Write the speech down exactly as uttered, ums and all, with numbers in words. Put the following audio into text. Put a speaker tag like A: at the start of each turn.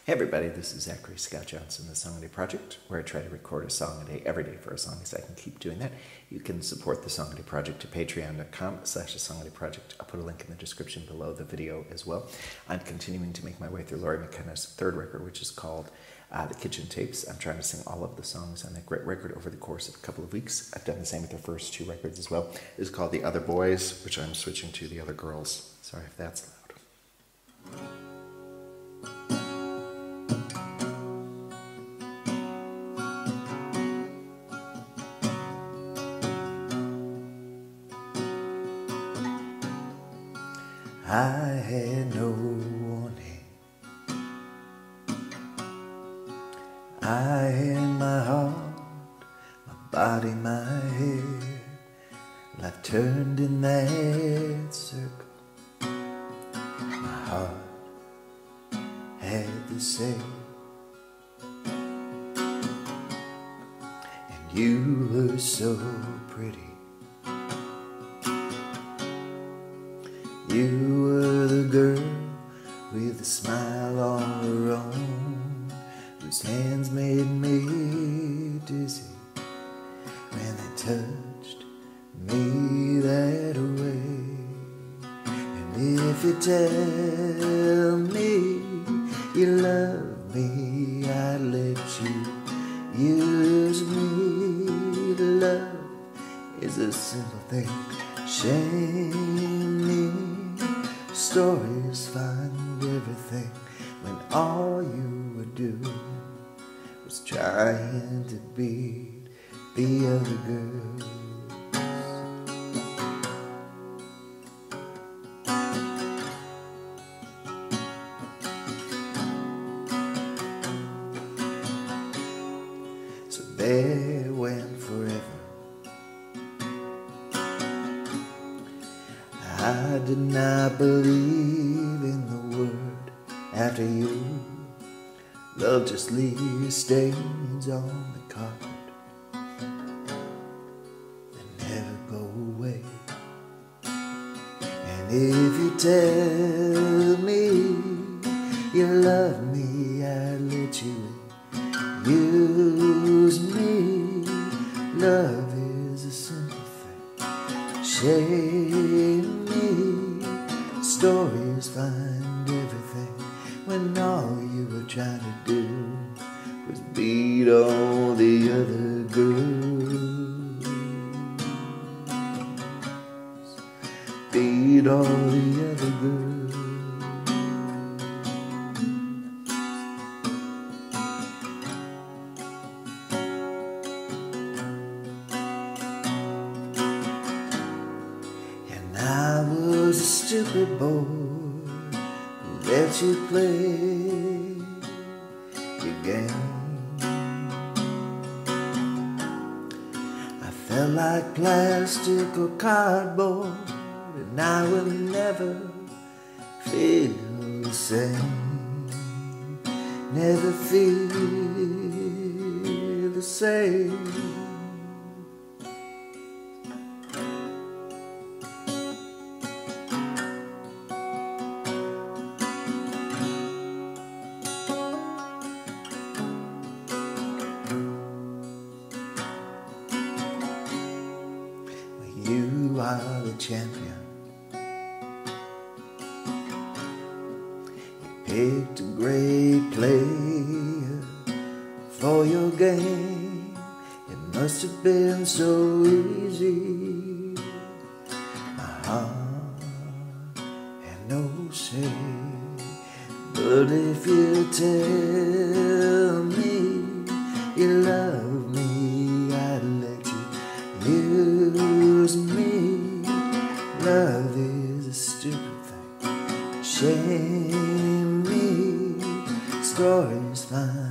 A: Hey everybody, this is Zachary, Scott Johnson, the Song a Day Project, where I try to record a song a day every day for as long as I can keep doing that. You can support the Song a Day Project at patreon.com slash the Song a Day Project. I'll put a link in the description below the video as well. I'm continuing to make my way through Laurie McKenna's third record, which is called uh, The Kitchen Tapes. I'm trying to sing all of the songs on that great record over the course of a couple of weeks. I've done the same with the first two records as well. This is called The Other Boys, which I'm switching to The Other Girls. Sorry if that's loud. I had no warning. I had my heart, my body, my head. Life turned in that circle. My heart had the say, and you were so pretty. You were the girl with a smile all her own, whose hands made me dizzy when they touched me that way. And if you tell me you love me, I'd let you use me. Love is a simple thing. Shame me. Stories find everything when all you were doing was trying to beat the other girls. So there went forever. I did not believe in the word after you. Love just leaves stains on the carpet that never go away. And if you tell me you love me, I'd let you use me. Love is a simple thing. Shame stories find everything when all you were trying to do was beat all the other girls. Beat all the other girls. And I was a stupid boy who let you play your game. I felt like plastic or cardboard, and I will never feel the same. Never feel the same. You are the champion. You picked a great player for your game. It must have been so easy. My heart had no say. But if you tell me you love me, I'd let you use me. Love is a stupid thing. Shame me. Stories find